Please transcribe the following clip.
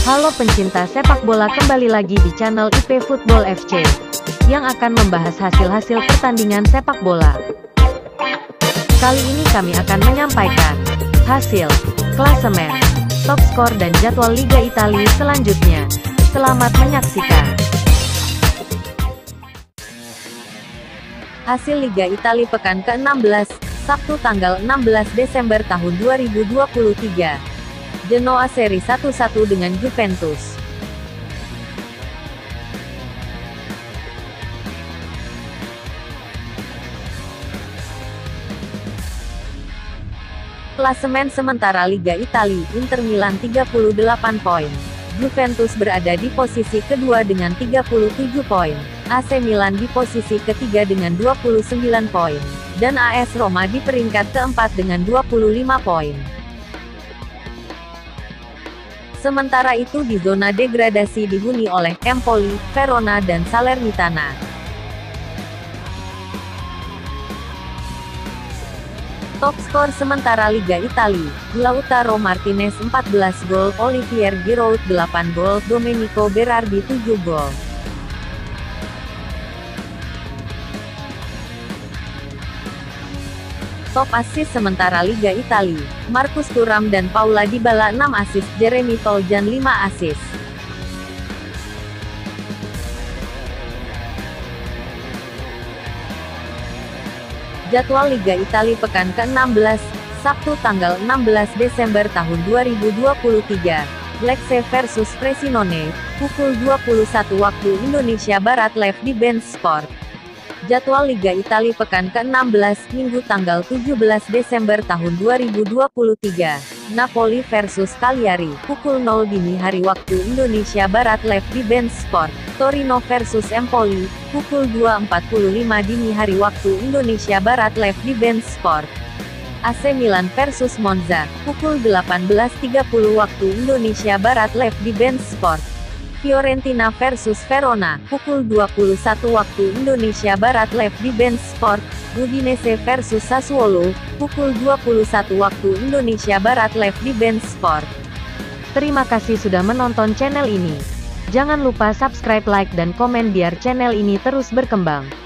Halo pencinta sepak bola, kembali lagi di channel IP Football FC yang akan membahas hasil-hasil pertandingan sepak bola. Kali ini kami akan menyampaikan hasil, klasemen, top skor dan jadwal Liga Italia selanjutnya. Selamat menyaksikan. Hasil Liga Italia pekan ke-16, Sabtu tanggal 16 Desember tahun 2023. Genoa seri 1-1 dengan Juventus. Klasemen sementara Liga Italia, Inter Milan 38 poin. Juventus berada di posisi kedua dengan 37 poin. AC Milan di posisi ketiga dengan 29 poin. Dan AS Roma di peringkat keempat dengan 25 poin. Sementara itu di zona degradasi dihuni oleh Empoli, Verona dan Salernitana. Top skor sementara Liga Italia, Lautaro Martinez 14 gol, Olivier Giroud 8 gol, Domenico Berardi 7 gol. Top assist sementara Liga Italia, Marcus Thuram dan Paula Dybala 6 assist, Jeremy Toljan 5 assist. Jadwal Liga Italia pekan ke-16, Sabtu tanggal 16 Desember tahun 2023. Lecce versus Frosinone, pukul 21 waktu Indonesia Barat live di Ben Sport. Jadwal Liga Italia pekan ke-16, Minggu tanggal 17 Desember tahun 2023. Napoli versus Cagliari, pukul 0 dini hari waktu Indonesia Barat live di Ben Sport. Torino versus Empoli, pukul 2.45 dini hari waktu Indonesia Barat live di Ben Sport. AC Milan versus Monza, pukul 18.30 waktu Indonesia Barat live di Ben Sport. Fiorentina versus Verona, pukul 21 waktu Indonesia Barat live di Ben Sport. Udinese versus Sassuolo, pukul 21 waktu Indonesia Barat live di Ben Sport. Terima kasih sudah menonton channel ini. Jangan lupa subscribe, like dan komen biar channel ini terus berkembang.